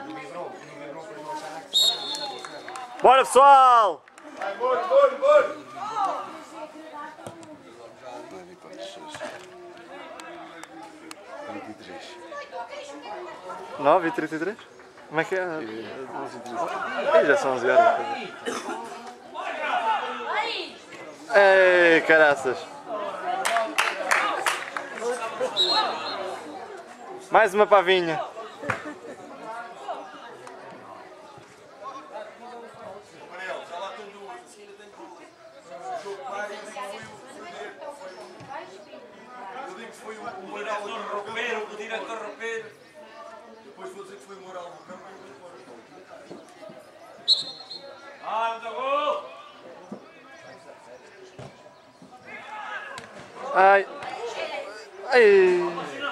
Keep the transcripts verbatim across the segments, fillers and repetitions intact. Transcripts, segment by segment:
Bora, pessoal! Vai, bora, bora, bora! trinta e três. nove e trinta e três? Como é que é? Aí já são onze horas. Ei, caraças! Mais uma pavinha. Eu digo que foi o moral do roupeiro, o diretor roupeiro. Depois vou dizer que foi o moral do campo e vou embora. Ah, não gol! Ai! Ai!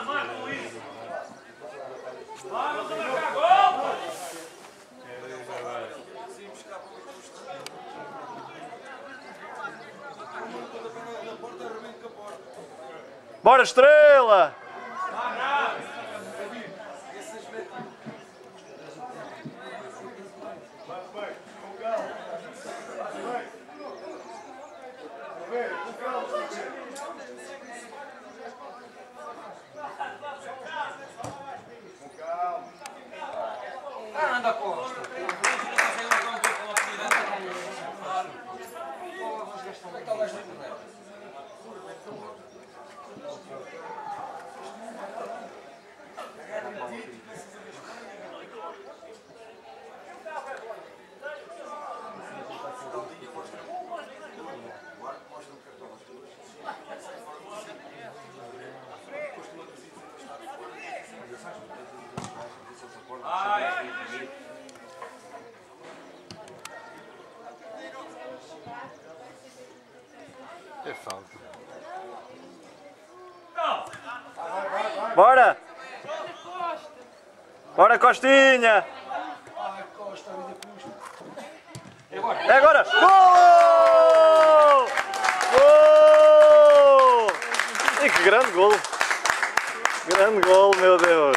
Bora, Estrela! Ah, anda a costa. É falta. Bora! Bora, Costinha! É agora! Gol! Gol! E que grande gol! Grande gol, meu Deus!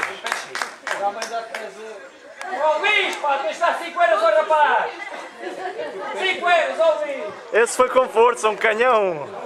Ó Luís, pá, tens de dar cinco euros ao rapaz! cinco euros, ó Luís! Esse foi com força, um canhão!